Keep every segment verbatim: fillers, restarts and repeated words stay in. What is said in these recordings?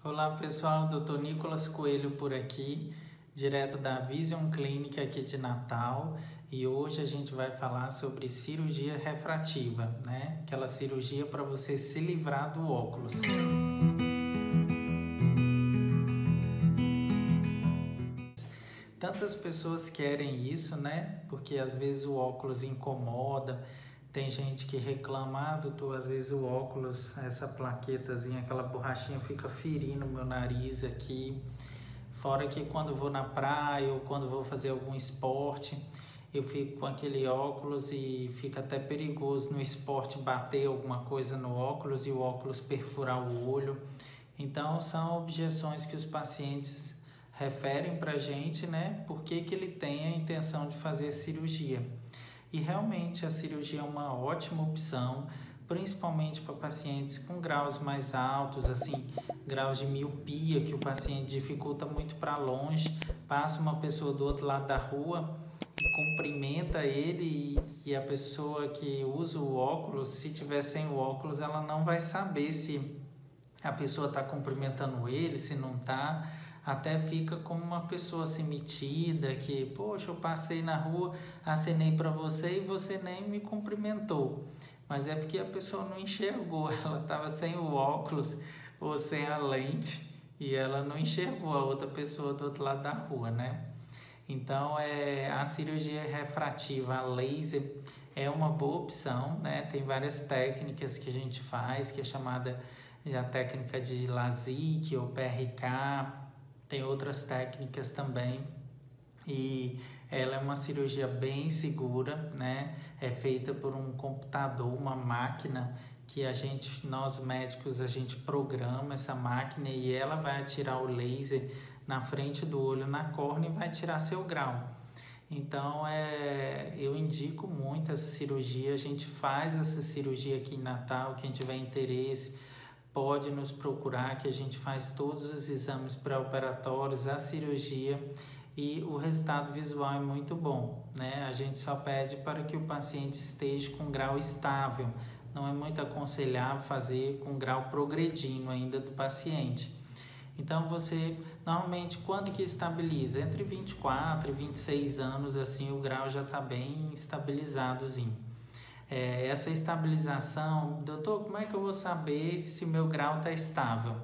Olá pessoal, doutor Nicolas Coelho por aqui, direto da Vision Clinic aqui de Natal, e hoje a gente vai falar sobre cirurgia refrativa, né? Aquela cirurgia para você se livrar do óculos. Tantas pessoas querem isso, né? Porque às vezes o óculos incomoda. Tem gente que reclama, ah, doutor, às vezes o óculos, essa plaquetazinha, aquela borrachinha fica ferindo o meu nariz aqui. Fora que quando vou na praia ou quando vou fazer algum esporte, eu fico com aquele óculos e fica até perigoso no esporte bater alguma coisa no óculos e o óculos perfurar o olho. Então são objeções que os pacientes referem para a gente, né? Por que que ele tem a intenção de fazer a cirurgia. E realmente a cirurgia é uma ótima opção, principalmente para pacientes com graus mais altos, assim, graus de miopia, que o paciente dificulta muito para longe, passa uma pessoa do outro lado da rua e cumprimenta ele e, e a pessoa que usa o óculos, se tiver sem o óculos, ela não vai saber se a pessoa está cumprimentando ele, se não está. Até fica como uma pessoa assim metida, que, poxa, eu passei na rua, acenei para você e você nem me cumprimentou. Mas é porque a pessoa não enxergou, ela estava sem o óculos ou sem a lente e ela não enxergou a outra pessoa do outro lado da rua, né? Então, é, a cirurgia refrativa, a laser, é uma boa opção, né? Tem várias técnicas que a gente faz, que é chamada a técnica de LASIK ou P R K. Tem outras técnicas também e ela é uma cirurgia bem segura, né? É feita por um computador, uma máquina que a gente, nós médicos, a gente programa essa máquina e ela vai atirar o laser na frente do olho, na córnea e vai tirar seu grau. Então, é, eu indico muito essa cirurgia, a gente faz essa cirurgia aqui em Natal, quem tiver interesse, pode nos procurar que a gente faz todos os exames pré-operatórios, a cirurgia e o resultado visual é muito bom, né? A gente só pede para que o paciente esteja com grau estável, não é muito aconselhável fazer com grau progredindo ainda do paciente. Então você, normalmente, quando que estabiliza? Entre vinte e quatro e vinte e seis anos, assim, o grau já está bem estabilizadozinho. É, essa estabilização, doutor, como é que eu vou saber se o meu grau está estável?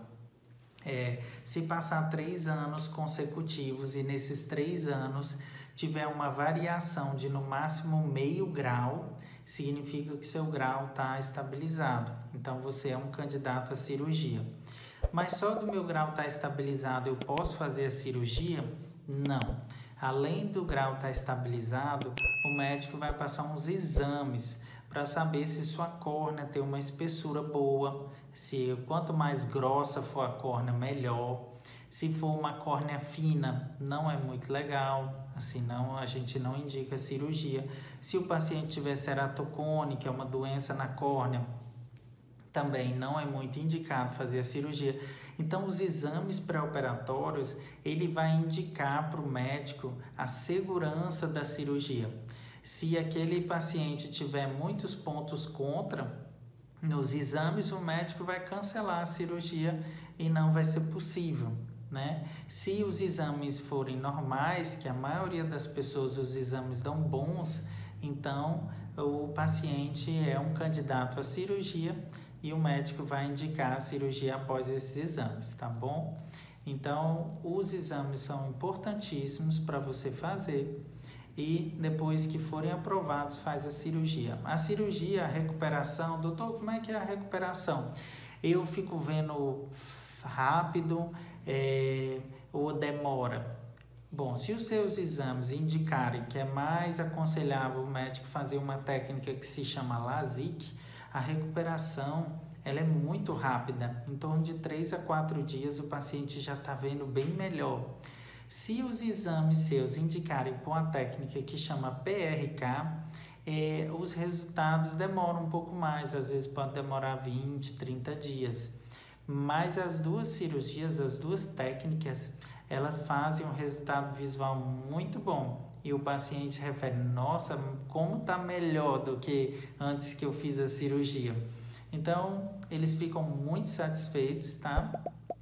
É, se passar três anos consecutivos e nesses três anos tiver uma variação de no máximo meio grau, significa que seu grau está estabilizado. Então você é um candidato à cirurgia. Mas só do meu grau estar tá estabilizado eu posso fazer a cirurgia? Não. Além do grau estar tá estabilizado, o médico vai passar uns exames para saber se sua córnea tem uma espessura boa, se quanto mais grossa for a córnea, melhor. Se for uma córnea fina, não é muito legal, assim não, a gente não indica cirurgia. Se o paciente tiver ceratocone, que é uma doença na córnea, também não é muito indicado fazer a cirurgia. Então, os exames pré-operatórios, ele vai indicar para o médico a segurança da cirurgia. Se aquele paciente tiver muitos pontos contra, nos exames o médico vai cancelar a cirurgia e não vai ser possível, né? Se os exames forem normais, que a maioria das pessoas os exames dão bons, então o paciente é um candidato à cirurgia e o médico vai indicar a cirurgia após esses exames, tá bom? Então, os exames são importantíssimos para você fazer e depois que forem aprovados, faz a cirurgia. A cirurgia, a recuperação, doutor, como é que é a recuperação? Eu fico vendo rápido é, ou demora? Bom, se os seus exames indicarem que é mais aconselhável o médico fazer uma técnica que se chama LASIK, a recuperação ela é muito rápida, em torno de três a quatro dias o paciente já está vendo bem melhor. Se os exames seus indicarem por uma técnica que chama P R K, é, os resultados demoram um pouco mais, às vezes pode demorar vinte, trinta dias. Mas as duas cirurgias, as duas técnicas, elas fazem um resultado visual muito bom. E o paciente refere, nossa, como está melhor do que antes que eu fiz a cirurgia. Então, eles ficam muito satisfeitos, tá?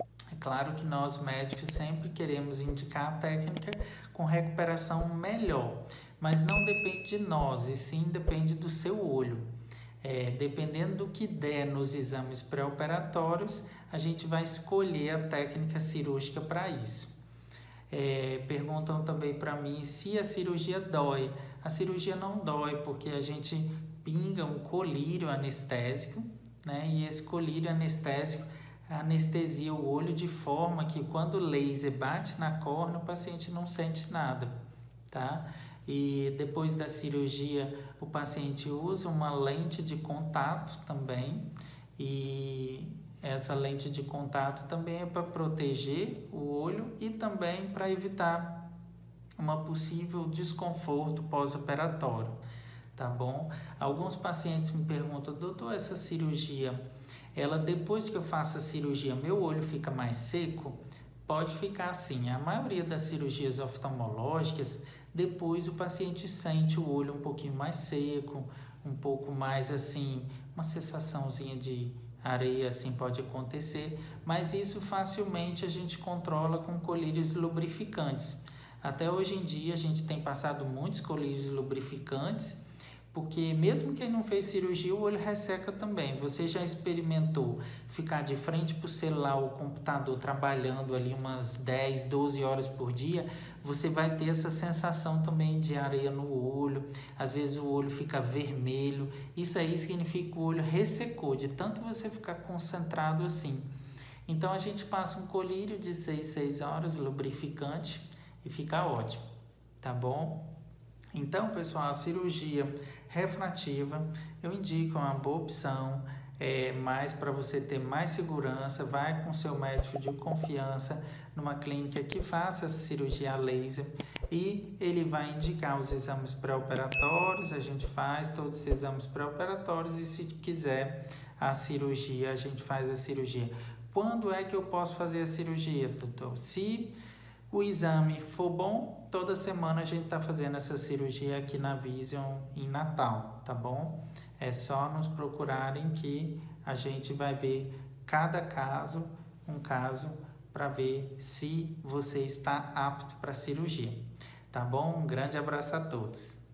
Claro que nós médicos sempre queremos indicar a técnica com recuperação melhor, mas não depende de nós, e sim depende do seu olho. É, dependendo do que der nos exames pré-operatórios, a gente vai escolher a técnica cirúrgica para isso. É, perguntam também para mim se a cirurgia dói. A cirurgia não dói, porque a gente pinga um colírio anestésico, né? E esse colírio anestésico anestesia o olho de forma que quando o laser bate na córnea, o paciente não sente nada, tá? E depois da cirurgia, o paciente usa uma lente de contato também, e essa lente de contato também é para proteger o olho e também para evitar uma possível desconforto pós-operatório, tá bom? Alguns pacientes me perguntam, doutor, essa cirurgia, ela depois que eu faço a cirurgia, meu olho fica mais seco? Pode ficar assim. A maioria das cirurgias oftalmológicas, depois o paciente sente o olho um pouquinho mais seco, um pouco mais assim, uma sensaçãozinha de areia assim pode acontecer, mas isso facilmente a gente controla com colírios lubrificantes. Até hoje em dia a gente tem passado muitos colírios lubrificantes, porque mesmo quem não fez cirurgia, o olho resseca também. Você já experimentou ficar de frente para o celular ou computador trabalhando ali umas dez, doze horas por dia? Você vai ter essa sensação também de areia no olho, às vezes o olho fica vermelho. Isso aí significa que o olho ressecou, de tanto você ficar concentrado assim. Então a gente passa um colírio de seis, seis horas, lubrificante, e fica ótimo, tá bom? Então, pessoal, a cirurgia refrativa eu indico uma boa opção, é, mais para você ter mais segurança. Vai com seu médico de confiança numa clínica que faça cirurgia a laser e ele vai indicar os exames pré-operatórios. A gente faz todos os exames pré-operatórios e, se quiser a cirurgia, a gente faz a cirurgia. Quando é que eu posso fazer a cirurgia, doutor? Se o exame for bom, toda semana a gente está fazendo essa cirurgia aqui na Vision em Natal, tá bom? É só nos procurarem que a gente vai ver cada caso, um caso, para ver se você está apto para a cirurgia, tá bom? Um grande abraço a todos.